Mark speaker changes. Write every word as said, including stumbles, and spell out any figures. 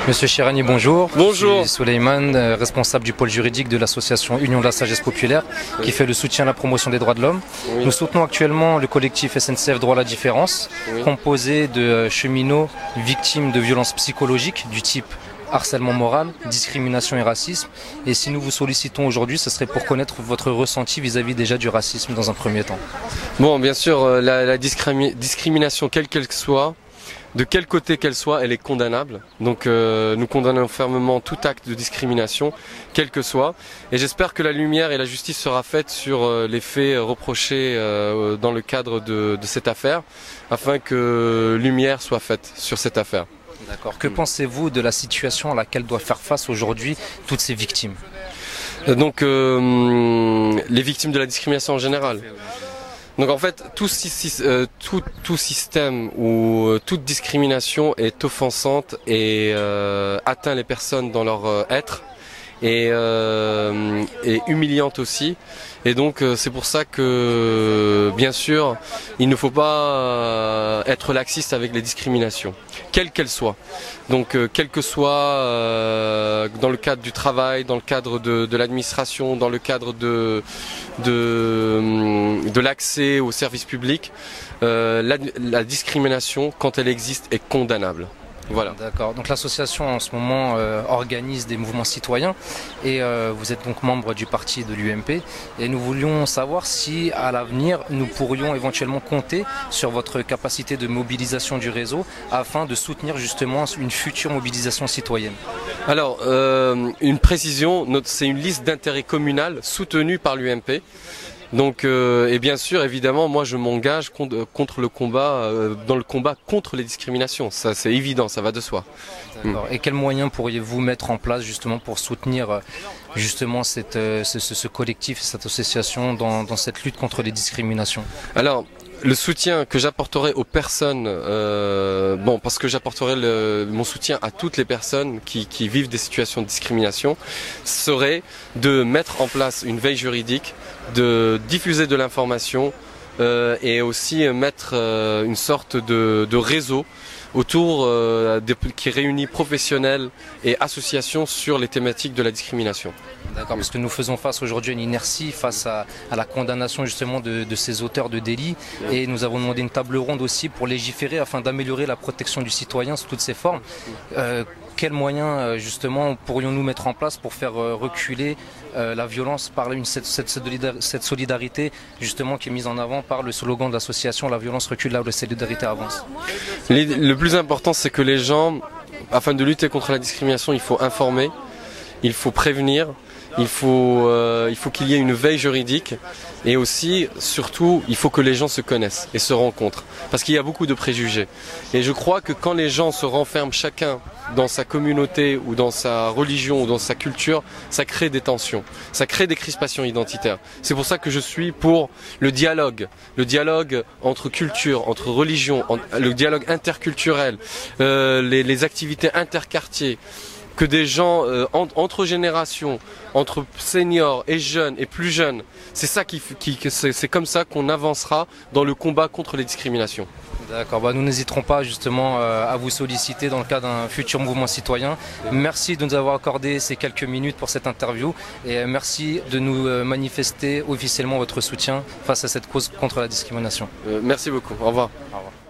Speaker 1: Monsieur Chirani, bonjour.
Speaker 2: Bonjour.
Speaker 1: Je suis Souleymane, euh, responsable du pôle juridique de l'association Union de la Sagesse Populaire, oui. qui fait le soutien à la promotion des droits de l'homme. Oui. Nous soutenons actuellement le collectif S N C F Droit à la Différence, oui. composé de euh, cheminots victimes de violences psychologiques du type harcèlement moral, discrimination et racisme. Et si nous vous sollicitons aujourd'hui, ce serait pour connaître votre ressenti vis-à-vis déjà du racisme dans un premier temps.
Speaker 2: Bon, bien sûr, euh, la, la discrimi discrimination, quelle qu'elle soit, de quel côté qu'elle soit, elle est condamnable. Donc euh, nous condamnons fermement tout acte de discrimination, quel que soit. Et j'espère que la lumière et la justice sera faite sur euh, les faits reprochés euh, dans le cadre de, de cette affaire, afin que lumière soit faite sur cette affaire.
Speaker 1: D'accord. Que pensez-vous de la situation à laquelle doivent faire face aujourd'hui toutes ces victimes?
Speaker 2: Donc euh, les victimes de la discrimination en général. Donc en fait, tout, euh, tout, tout système ou euh, toute discrimination est offensante et euh, atteint les personnes dans leur euh, être et, euh, et humiliante aussi. Et donc euh, c'est pour ça que, bien sûr, il ne faut pas euh, être laxiste avec les discriminations, quelles qu'elles soient. Donc euh, quel que soit euh, dans le cadre du travail, dans le cadre de, de l'administration, dans le cadre de, de, de l'accès aux services publics, euh, la, la discrimination, quand elle existe, est condamnable. Voilà.
Speaker 1: D'accord. Donc l'association en ce moment euh, organise des mouvements citoyens et euh, vous êtes donc membre du parti de l'U M P et nous voulions savoir si à l'avenir nous pourrions éventuellement compter sur votre capacité de mobilisation du réseau afin de soutenir justement une future mobilisation citoyenne.
Speaker 2: Alors euh, une précision, c'est une liste d'intérêt communal soutenue par l'U M P. Donc, euh, et bien sûr, évidemment, moi je m'engage contre, contre le combat, euh, dans le combat contre les discriminations. Ça, c'est évident, ça va de soi.
Speaker 1: D'accord. Et quels moyens pourriez-vous mettre en place justement pour soutenir justement cette, ce, ce collectif, cette association dans, dans cette lutte contre les discriminations?
Speaker 2: Alors, le soutien que j'apporterai aux personnes, euh, bon, parce que j'apporterai le, mon soutien à toutes les personnes qui, qui vivent des situations de discrimination, serait de mettre en place une veille juridique, de diffuser de l'information euh, et aussi mettre euh, une sorte de, de réseau autour euh, de, qui réunit professionnels et associations sur les thématiques de la discrimination.
Speaker 1: D'accord, parce que nous faisons face aujourd'hui à une inertie face à, à la condamnation justement de, de ces auteurs de délits et nous avons demandé une table ronde aussi pour légiférer afin d'améliorer la protection du citoyen sous toutes ses formes. Euh, quels moyens justement pourrions-nous mettre en place pour faire reculer euh, la violence par une, cette, cette, cette solidarité justement qui est mise en avant par le slogan de l'association "La violence recule là où la solidarité avance"?
Speaker 2: Le plus important, c'est que les gens, afin de lutter contre la discrimination, il faut informer, il faut prévenir, il faut, euh, il faut qu'il y ait une veille juridique et aussi, surtout, il faut que les gens se connaissent et se rencontrent parce qu'il y a beaucoup de préjugés. Et je crois que quand les gens se renferment chacun dans sa communauté ou dans sa religion ou dans sa culture, ça crée des tensions, ça crée des crispations identitaires. C'est pour ça que je suis pour le dialogue, le dialogue entre cultures, entre religions, le dialogue interculturel, euh, les, les activités interquartiers, que des gens euh, en, entre générations, entre seniors et jeunes et plus jeunes, c'est ça qui, qui c'est comme ça qu'on avancera dans le combat contre les discriminations.
Speaker 1: D'accord, bah nous n'hésiterons pas justement euh, à vous solliciter dans le cadre d'un futur mouvement citoyen. Merci de nous avoir accordé ces quelques minutes pour cette interview et merci de nous euh, manifester officiellement votre soutien face à cette cause contre la discrimination.
Speaker 2: Euh, merci beaucoup, au revoir.
Speaker 1: Au revoir.